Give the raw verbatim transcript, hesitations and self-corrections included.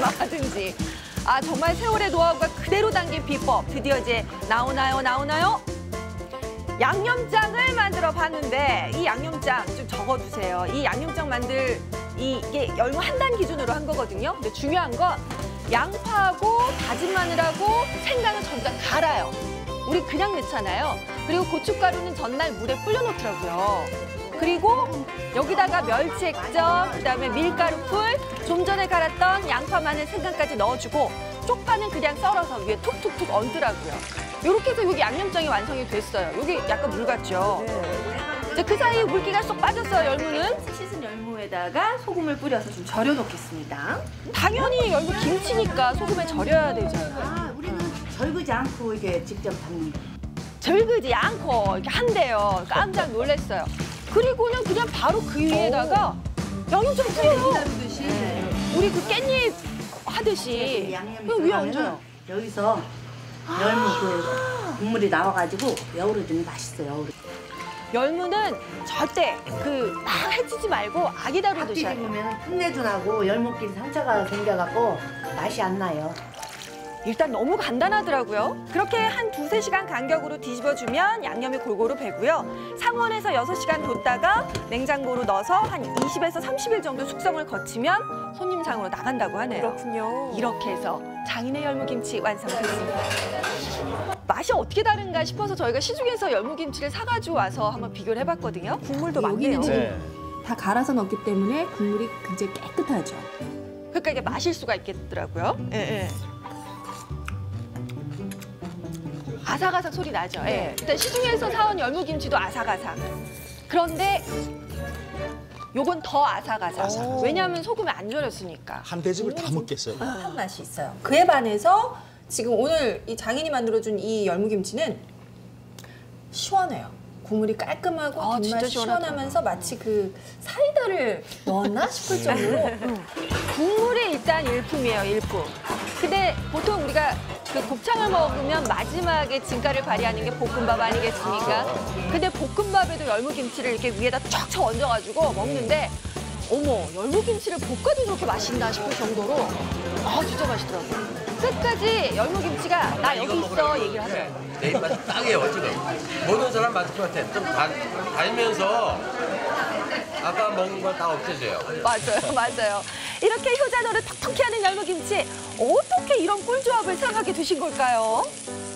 하든지. 아, 정말 세월의 노하우가 그대로 담긴 비법. 드디어 이제 나오나요, 나오나요? 양념장을 만들어 봤는데 이 양념장 좀 적어두세요. 이 양념장 만들 이, 이게 열무 한 단 기준으로 한 거거든요. 근데 중요한 건 양파하고 다진 마늘하고 생강을 전부 다 갈아요. 우리 그냥 넣잖아요. 그리고 고춧가루는 전날 물에 불려놓더라고요. 그리고 여기다가 멸치 액젓, 그다음에 밀가루 풀, 좀 전에 갈았던 양파, 마늘, 생강까지 넣어주고 쪽파는 그냥 썰어서 위에 툭툭툭 얹더라고요. 이렇게 해서 여기 양념장이 완성이 됐어요. 여기 약간 물 같죠? 이제 그 사이에 물기가 쏙 빠졌어요, 열무는. 씻은 열무에다가 소금을 뿌려서 좀 절여 놓겠습니다. 당연히 열무 김치니까 소금에 절여야 되잖아요. 아, 우리는 절구지 않고 이게 직접 담는 거. 절그지 않고 이렇게 한대요. 깜짝 놀랐어요. 그리고는 그냥 바로 그 위에다가 양념장 뿌려요. 기다리듯이. 네. 우리 그 깻잎 하듯이 양념이 그 위에 얹어요. 여기서 열무 그 국물이 나와가지고 여우르지는 맛있어요. 여우르. 열무는 절대 그 막 해치지 말고 아기다로 앞뒤 드셔야 돼요. 익으면 풋내도 나고 열무끼리 상처가 생겨갖고 맛이 안 나요. 일단 너무 간단하더라고요. 그렇게 한 두세 시간 간격으로 뒤집어주면 양념이 골고루 배고요. 상온에서 여섯 시간 뒀다가 냉장고로 넣어서 한 이십에서 삼십 일 정도 숙성을 거치면 손님상으로 나간다고 하네요. 그렇군요. 이렇게 해서 장인의 열무김치 완성됐습니다. 맛이 어떻게 다른가 싶어서 저희가 시중에서 열무김치를 사가지고 와서 한번 비교를 해봤거든요. 국물도 많네요. 여기는 지금 네. 다 갈아서 넣기 때문에 국물이 굉장히 깨끗하죠. 그러니까 이게 마실 수가 있겠더라고요. 예, 예. 아삭아삭 소리 나죠. 예. 일단 시중에서 사온 열무김치도 아삭아삭. 그런데 요건 더 아삭아삭. 아삭아삭. 왜냐하면 소금에 안 절였으니까. 한 대접을 다 먹겠어요. 한 맛이 있어요. 그에 반해서 지금 오늘 이 장인이 만들어준 이 열무김치는 시원해요. 국물이 깔끔하고 아, 진짜 뒷맛이 시원하다. 시원하면서 마치 그 사이다를 넣었나 싶을 정도로 국물이 일단 일품이에요, 일품. 근데 보통 우리가 그 곱창을 먹으면 마지막에 진가를 발휘하는 게 볶음밥 아니겠습니까? 근데 볶음밥에도 열무김치를 이렇게 위에다 쫙쫙 얹어가지고 먹는데 어머, 열무김치를 볶아도 저렇게 맛있나 싶을 정도로 아, 진짜 맛있더라고요. 끝까지 열무김치가 나 여기 있어 얘기를 하세요. 내 입맛이 딱이에요, 지금. 모든 사람 맛을 같아. 좀 달, 달면서 아까 먹은 걸 다 없애줘요. 맞아요, 맞아요. 이렇게 효자노를 톡톡히 하는 열무김치, 어떻게 이런 꿀조합을 생각하게 되신 걸까요?